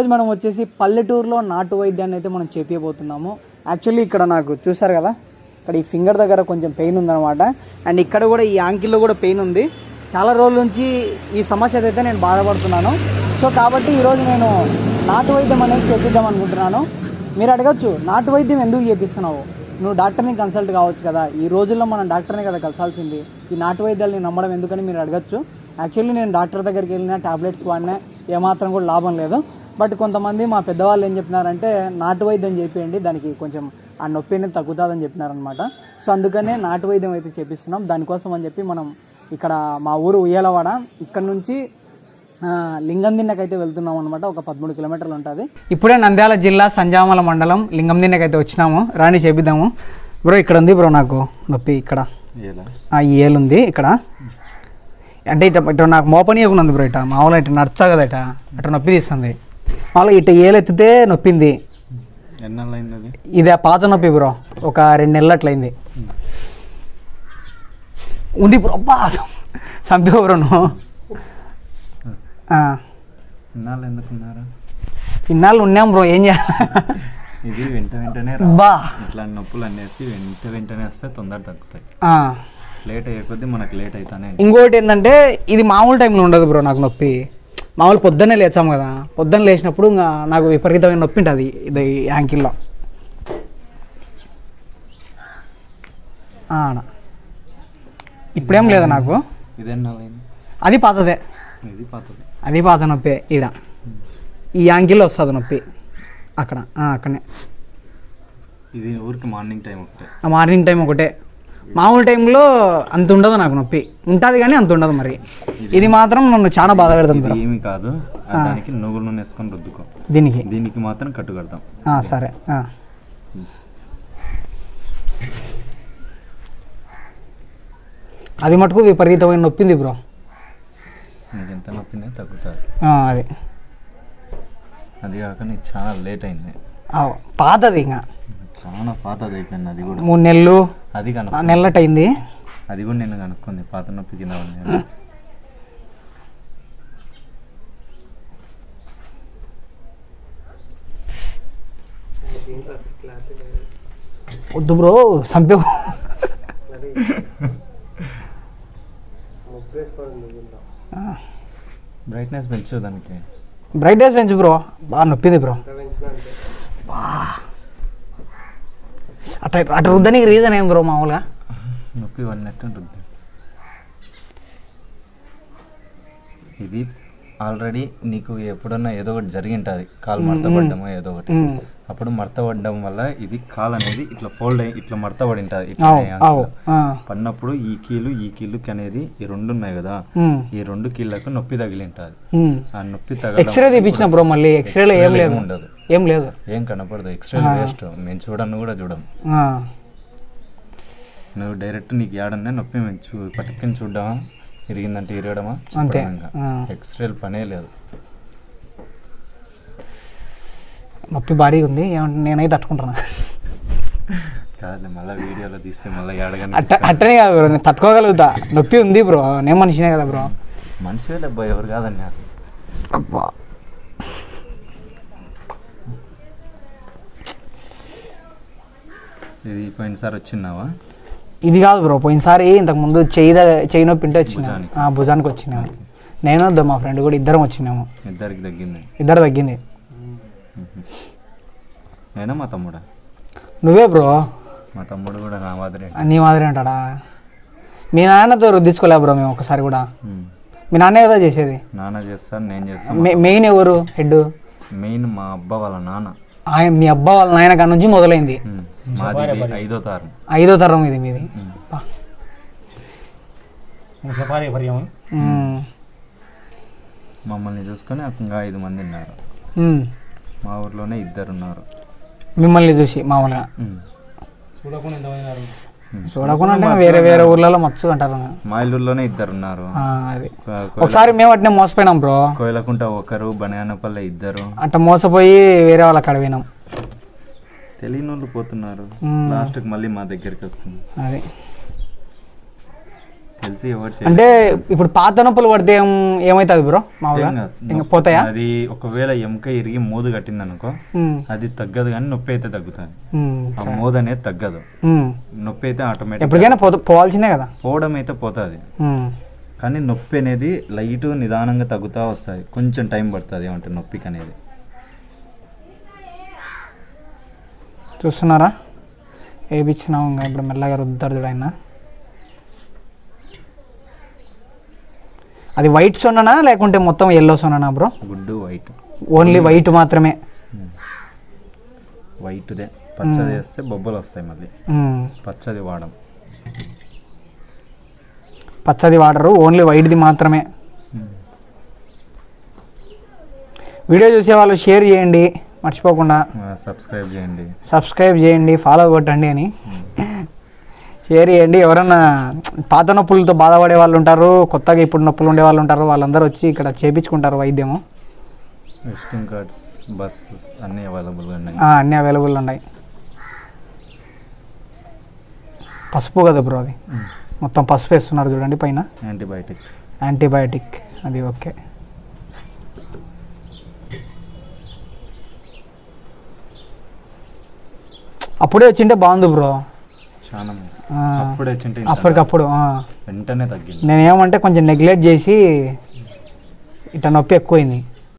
మనం వచ్చేసి పల్లెటూరులో నాటు వైద్యాన్ని అయితే మనం చెప్పబోతున్నాము. యాక్చువల్లీ ఇక్కడ నాకు చూసారు కదా, ఇక్కడ ఈ ఫింగర్ దగ్గర కొంచెం పెయిన్ ఉందన్నమాట. అండ్ ఇక్కడ కూడా ఈ యాంకిల్లో కూడా పెయిన్ ఉంది. చాలా రోజుల నుంచి ఈ సమస్య అయితే నేను బాధపడుతున్నాను. సో కాబట్టి ఈరోజు నేను నాటు వైద్యం అనేది చేపిద్దాం అనుకుంటున్నాను. మీరు అడగచ్చు, నాటు వైద్యం ఎందుకు చేపిస్తున్నావు, నువ్వు డాక్టర్ని కన్సల్ట్ కావచ్చు కదా, ఈ రోజుల్లో మనం డాక్టర్ని కదా కలసాల్సింది, ఈ నాటు వైద్యాలని నమ్మడం ఎందుకని మీరు అడగచ్చు. యాక్చువల్లీ నేను డాక్టర్ దగ్గరికి వెళ్ళినా, టాబ్లెట్స్ వాడినా ఏమాత్రం కూడా లాభం లేదు. బట్ కొంతమంది మా పెద్దవాళ్ళు ఏం చెప్పినారంటే నాటు వైద్యం చేపియండి, దానికి కొంచెం ఆ నొప్పి అనేది తగ్గుతుందని చెప్పినారనమాట. సో అందుకనే నాటు వైద్యం అయితే చేపిస్తున్నాం. దానికోసం అని చెప్పి మనం ఇక్కడ మా ఊరు ఉయ్యాలవాడ, ఇక్కడ నుంచి లింగందిన్నకైతే వెళ్తున్నాం అనమాట. ఒక 13 కిలోమీటర్లు ఉంటుంది. ఇప్పుడే నంద్యాల జిల్లా సంజామల మండలం లింగందిన్నకైతే వచ్చినాము. రాణి చేపిద్దాము. బ్రో ఇక్కడ ఉంది బ్రో నాకు నొప్పి, ఇక్కడ ఈ ఏలుంది ఇక్కడ, అంటే ఇటు నాకు మోపనీయకుండా ఉంది బ్రో. ఇట మామూలుగా ఇటు నడచా కదా, ఇట అటు నొప్పి తీస్తుంది. మామూలుగా ఇటు ఏలు ఎత్తితే నొప్పింది. ఇదే పాత నొప్పి బ్రో, ఒక 2 నెలలు అట్లయింది. ఉంది బ్రో, అబ్బా చంపే బ్రో నువ్వు. ఇన్నాళ్ళు ఉన్నాం బ్రో, ఏం చేయాలి. ఇది వెంటనే ఇట్లా నొప్పులు అనేసి వెంటనే వస్తే తొందర తగ్గుతాయి. లేట్ అయ్యే కొద్దీ మనకు లేట్ అవుతానే. ఇంకోటి ఏంటంటే ఇది మామూలు టైంలో ఉండదు బ్రో నాకు నొప్పి. మామూలు పొద్దున్నే లేచాము కదా, పొద్దున్న లేచినప్పుడు ఇంకా నాకు విపరీతమైన నొప్పి ఉంటుంది ఇది యాంకిల్లో. ఇప్పుడేం లేదా నాకు, అది పాతదే, అది పాత నొప్పి. ఈడ ఈ యాంకిల్లో వస్తుంది నొప్పి, అక్కడ అక్కడనే. ఇది ఊరికి మార్నింగ్ టైం ఒకటే, మార్నింగ్ టైం ఒకటే. మామూలు టైంలో అంత ఉండదు నాకు నొప్పి, ఉంటుంది కానీ అంత ఉండదు. మరి ఇది మాత్రం నన్ను చాలా బాధ పెడుతుంది. ఏమి కాదు, దానికి నువ్వుల నూనె వేసుకొని రుద్దుకో. దీనికి మాత్రం కట్టు కడతాం. సరే. అది మటుకు విపరీతమైన నొప్పింది బ్రో. నీకు ఎంత నొప్పినే తగ్గుతుంది. అది కాక నీకు చాలా లేట్ అయింది. పాతది, ఇంకా చాలా పాతది అయిపోయింది. అది కూడా 3 నెలలు, అది నెలటైంది. అది కూడా నేను కనుక్కుంది, పాత నొప్పి తినవని. వద్దు బ్రో, చంపే. బ్రైట్నెస్ పెంచు, దానికి బ్రైట్నెస్ పెంచు బ్రో. బాగా నొప్పింది బ్రో. అటు రుద్దనికి రీజన్ ఏం బ్రో, మామూలుగా నొప్పి పడినట్టు రుద్ది. ఇది ఆల్రెడీ నీకు ఎప్పుడన్నా ఏదో ఒకటి జరిగి ఉంటుంది, కాలు మడతపడ్డమో ఏదో ఒకటి. అప్పుడు మడతపడ్డం వల్ల ఇది కాలు అనేది ఇట్లా ఫోల్డ్ అయ్యి ఇట్లా మడతపడి ఉంటుంది. ఇట్లా పడినప్పుడు ఈ కీలుకి అనేది ఈ 2 ఉన్నాయి కదా, ఈ 2 కీళ్ళకు నొప్పి తగిలి ఉంటుంది. ఆ నొప్పి ఎక్స్రే తీపించిన బ్రో, మళ్ళీ ఎక్స్రేలో ఏం లేదు, ఉండదు, ఏం లేదు, ఏం కనపడదు. ఎక్స్రే వేస్ట్, మేము చూడను కూడా చూడం. నువ్వు డైరెక్ట్ నీకు ఏడన్నా నొప్పి మేము పట్టుకుని చూడ్డామా, ఇరిగిందంటే ఇరగడమా, ఎక్స్రేలు పనే లేదు. నొప్పి భారీగా ఉంది, నేనైతే తట్టుకుంటున్నా. కాదు, మళ్ళీ వీడియోలో తీస్తే మళ్ళీ అట్టనే కాదు బ్రో, నేను తట్టుకోగలుగుతా. నొప్పి ఉంది బ్రో, నేను మనిషినే కదా బ్రో. మనిషి డబ్బా ఎవరు కాదండి. అబ్బా ఇది పోయినసారి వచ్చినావా? ఇది కాదు బ్రో, పోయినసారి ఇంతకుముందు చెయ్యి నొప్పి ఉంటే వచ్చిన, భుజానికి వచ్చిన. నేను మా ఫ్రెండ్ కూడా ఇద్దరం వచ్చినాము. ఇద్దరు తగ్గింది. నేనా మా తమ్ముడా? నువ్వే బ్రో. మా తమ్ముడు కూడా నా మాదిరి. నీ మాదిరి అంటాడా? మీ నాన్నతో రుద్దించుకోలే బ్రో మేము ఒకసారి కూడా. మీ నాన్న ఏదో చేసేది? నాన్న చేస్తాను, నేను చేస్తాను. మెయిన్ ఎవరు హెడ్? మెయిన్ మా అబ్బా వాళ్ళ నాన్న. మీ అబ్బా వాళ్ళ నాయన కాడ నుంచి మొదలైంది. ఐదో తరం ఇది మీది. మమ్మల్ని చూసుకొని ఇంకా 5 మంది ఉన్నారు. మా ఊర్లోనే 2 ఉన్నారు. మిమ్మల్ని చూసి మామూలుగా చూడకుండా అంటే వేరే వేరే ఊర్లలో మచ్చు అంటారు. మా ఇల్లులోనే 2 ఉన్నారు. ఒకసారి మేము అట్నే మోసపోయినాం బ్రో. కోయిలకుంట 1, బనియానపల్లి 2. అట్లా మోసపోయి వేరే వాళ్ళ కాడ పోయినాం. తెలియని వాళ్ళు పోతున్నారు, లాస్ట్కి మళ్ళీ మా దగ్గరికి వస్తుంది. అది తెలిసి ఎవరు అంటే ఇప్పుడు పాత నొప్పులు పడితే ఏమవుతుంది బ్రో మామూలుగా ఇంకా పోతాయా? అది ఒకవేళ ఎముక ఇరిగి మోదు కట్టింది అనుకో అది తగ్గదు, కానీ నొప్పి అయితే తగ్గుతుంది. ఆ మోదు అనేది తగ్గదు, నొప్పి అయితే ఆటోమేటిక్ ఎప్పటికైనా పోవాల్సిందే కదా. పోవడం అయితే పోతుంది, కానీ నొప్పి అనేది లైట్ నిదానంగా తగ్గుతూ వస్తుంది, కొంచెం టైం పడుతుంది ఏమంటే నొప్పికి అనేది. చూస్తున్నారా వేయించినాము, ఇంకా ఇప్పుడు మెల్లగా రుద్దుతారు చూడ. అది వైట్ సొన్ననా లేకుంటే మొత్తం ఎల్లో సొన్ననా బ్రో? గుడ్డు వైట్, ఓన్లీ వైట్ మాత్రమే. వైట్దే, పచ్చది వేస్తే బొబ్బలు వస్తాయి మళ్ళీ. పచ్చది వాడం, పచ్చది వాడరు, ఓన్లీ వైట్ది మాత్రమే. వీడియో చూసే వాళ్ళు షేర్ చేయండి మర్చిపోకుండా, సబ్స్క్రైబ్ చేయండి, ఫాలో కొట్టండి అని షేర్ చేయండి. ఎవరన్నా పాత నొప్పులతో బాధపడే వాళ్ళు ఉంటారు, కొత్తగా ఇప్పుడు నొప్పులు ఉండే వాళ్ళు ఉంటారు, వాళ్ళందరూ వచ్చి ఇక్కడ చేయించుకుంటారు వైద్యము. విజిటింగ్ కార్డ్స్, బస్ అన్నీ అవైలబుల్ ఉన్నాయి. అన్నీ అవైలబుల్ ఉన్నాయి. పసుపు కదా బ్రో అది, మొత్తం పసుపు వేస్తున్నారు చూడండి పైన. యాంటీబయాటిక్ అది. ఓకే, అప్పుడే వచ్చింటే బాగుంది బ్రో. అప్పటికప్పుడు వెంటనే తగ్గింది. నేనేమంటే కొంచెం నెగ్లెక్ట్ చేసి ఇట్లా నొప్పి ఎక్కువైంది.